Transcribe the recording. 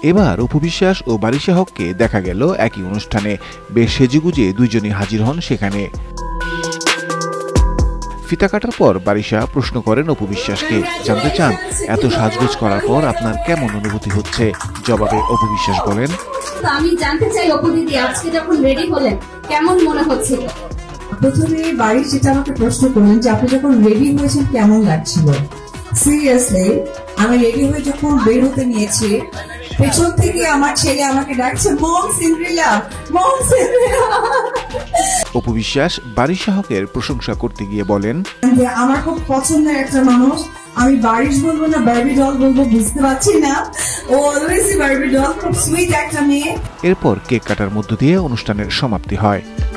এবার অপু বিশ্বাস ও বারিশা হককে দেখা গেল একই অনুষ্ঠানে। বেশ সেজেগুজে দুইজনই হাজির হন সেখানে। ফিতা কাটার পর বারিশা প্রশ্ন করেন অপু বিশ্বাসকে, জানতে চান এত সাজগোজ করার পর আপনার কেমন অনুভূতি হচ্ছে। জবাবে অপু বিশ্বাস বলেন, আমি জানতে চাই অপু দিদি, আজকে যখন রেডি হলেন কেমন মনে হচ্ছিল? প্রথমে বাড়ির যেটা আমাকে প্রশ্ন করলেন যে আপনি যখন রেডি হয়েছেন কেমন লাগছিল। সিরিয়াসলি আমি রেডি হয়ে যখন বের হতে নিয়েছি, পেছন থেকে আমার ছেলে আমাকে ডাকছে, mom Cinderella, mom Cinderella. Apu Biswas Barisha হকের প্রশংসা করতে গিয়ে বলেন, আমার খুব পছন্দের একটা মানুষ, আমি বারিশ বলবো না বারবি ডল বলবো বুঝতে পারছি না, ও অলওয়েজ বারবি ডল, খুব সুইট একটা মেয়ে। এরপর কেক কাটার মধ্য দিয়ে অনুষ্ঠানের সমাপ্তি হয়।